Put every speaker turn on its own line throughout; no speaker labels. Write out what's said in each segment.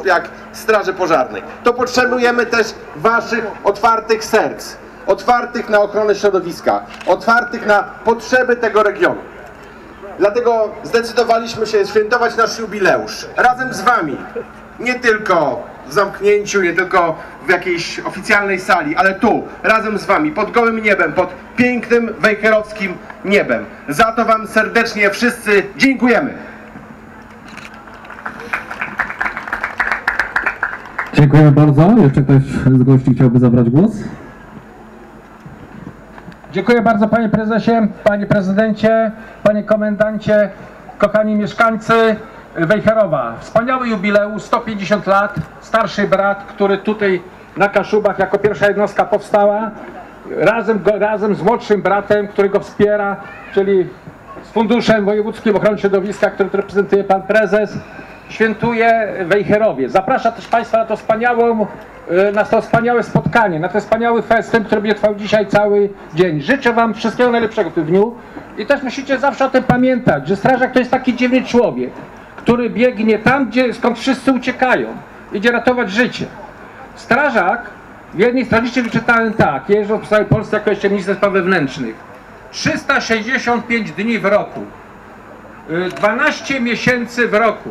osób jak Straży Pożarnej. To potrzebujemy też waszych otwartych serc, otwartych na ochronę środowiska, otwartych na potrzeby tego regionu. Dlatego zdecydowaliśmy się świętować nasz jubileusz razem z wami. Nie tylko w zamknięciu, nie tylko w jakiejś oficjalnej sali, ale tu, razem z wami, pod gołym niebem, pod pięknym wejherowskim niebem. Za to wam serdecznie wszyscy dziękujemy.
Dziękujemy bardzo. Jeszcze ktoś z gości chciałby zabrać głos?
Dziękuję bardzo panie prezesie, panie prezydencie, panie komendancie, kochani mieszkańcy Wejherowa. Wspaniały jubileusz, 150 lat, starszy brat, który tutaj na Kaszubach jako pierwsza jednostka powstała, razem z młodszym bratem, który go wspiera, czyli z Funduszem Wojewódzkim Ochrony Środowiska, który reprezentuje pan prezes, świętuje w Wejherowie. Zaprasza też państwa na to wspaniałe spotkanie, na ten wspaniały festyn, który będzie trwał dzisiaj cały dzień. Życzę wam wszystkiego najlepszego w tym dniu i też musicie zawsze o tym pamiętać, że strażak to jest taki dziwny człowiek, który biegnie tam, skąd wszyscy uciekają, idzie ratować życie. Strażak, w jednej strażnicy wyczytałem tak, jeżdżąc po całej Polsce jako jeszcze minister spraw wewnętrznych, 365 dni w roku, 12 miesięcy w roku,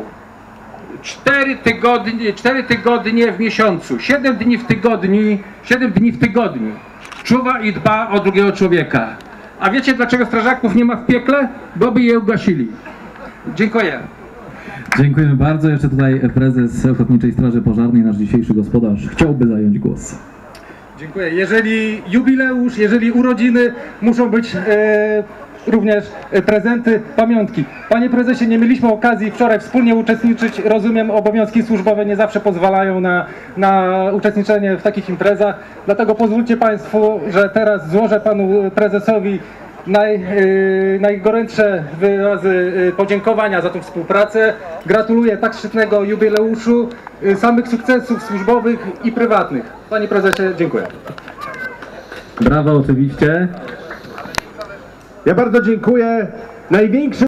4 tygodnie w miesiącu, 7 dni w tygodniu czuwa i dba o drugiego człowieka. A wiecie dlaczego strażaków nie ma w piekle? Bo by je ugasili. Dziękuję.
Dziękujemy bardzo. Jeszcze tutaj prezes Ochotniczej Straży Pożarnej, nasz dzisiejszy gospodarz, chciałby zająć głos.
Dziękuję. Jeżeli jubileusz, jeżeli urodziny, muszą być również prezenty, pamiątki. Panie prezesie, nie mieliśmy okazji wczoraj wspólnie uczestniczyć. Rozumiem, obowiązki służbowe nie zawsze pozwalają na uczestniczenie w takich imprezach. Dlatego pozwólcie państwo, że teraz złożę panu prezesowi najgorętsze wyrazy podziękowania za tą współpracę. Gratuluję tak szczytnego jubileuszu, samych sukcesów służbowych i prywatnych. Panie prezesie, dziękuję.
Brawo, oczywiście.
Ja bardzo dziękuję. Największy